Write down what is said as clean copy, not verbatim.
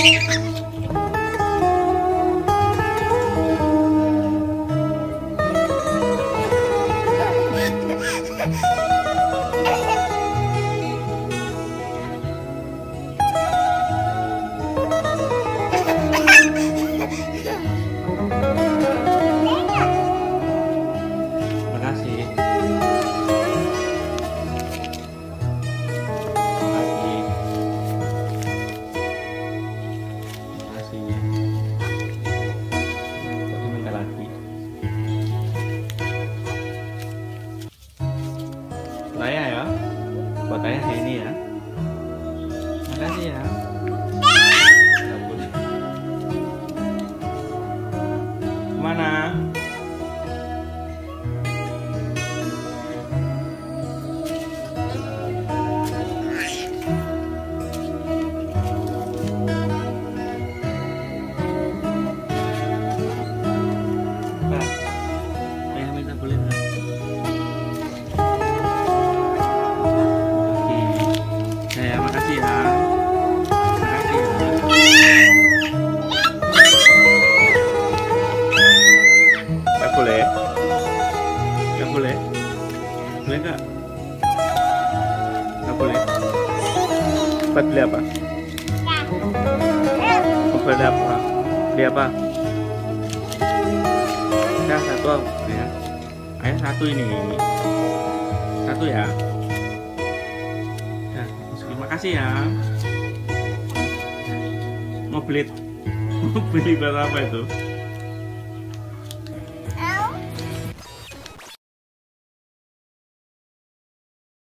Saya ya, fotonya sini ya. Makasih ya. Nggak boleh. Mana? Nah, ayah minta boleh nggak? Saya makasih ya. Makasih ya. Nggak boleh. Nggak boleh. Boleh nggak? Nggak boleh. Buat beli apa? Mau beli apa? Beli apa? Nah, satu ya. Ayah satu ini. Satu ya. Terima kasih ya. Mau beli berapa itu?